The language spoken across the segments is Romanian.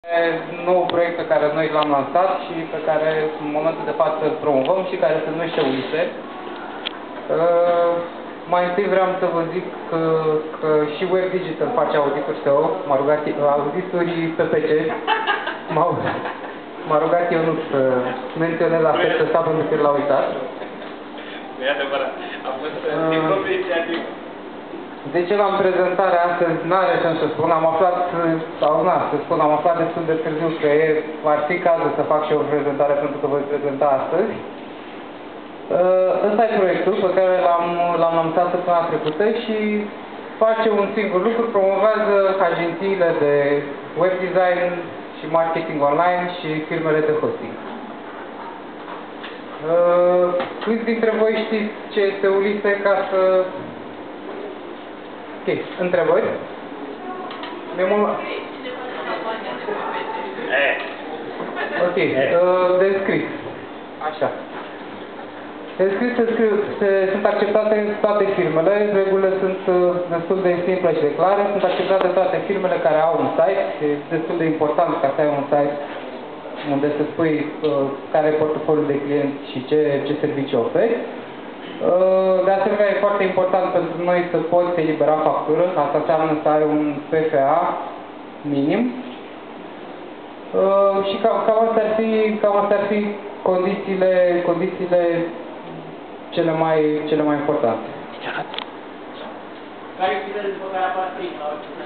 Nou proiect pe care noi l-am lansat și pe care în momentul de față îl promovăm și care se numește Ulise. Mai întâi vreau să vă zic că și Web Digital face audituri SEO, audituri PPC. M-a rugat eu nu să menționez aspectul ăsta pentru că l-a uitat. E adevărat. A fost din proprie inițiativă. De ce la prezentarea astăzi n-are sens să spun, am aflat, sau n să spun, am aflat destul de târziu că ar fi cazul să fac și eu o prezentare pentru că voi prezenta astăzi. Ăsta e proiectul pe care l-am lansat săptămâna trecută și face un singur lucru, promovează agențiile de web design și marketing online și firmele de hosting. Câți dintre voi știți ce este Ulise ca să... Ok, întrebări? Ok, descris. Așa. Descris sunt acceptate toate firmele, regulile sunt destul de simple și de clare, sunt acceptate toate firmele care au un site, e destul de important ca să ai un site unde să spui care e portofoliul de clienți și ce servicii oferi. De asemenea, e foarte important pentru noi să poți elibera factură, asta înseamnă să ai un PFA minim. Și cam astea ar fi condițiile cele mai importante. Care e criteriul după care apar prima?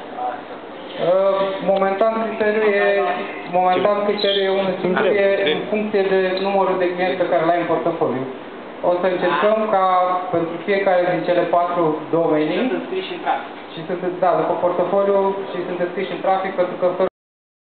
Momentan criteriul e unul singur, e în funcție de numărul de clienți pe care l-ai în portofoliu. O să încercăm ca pentru fiecare din cele 4 domenii și sunt înscriși în trafic. Și sunt, da, după portofoliu și sunt înscriși în trafic pentru că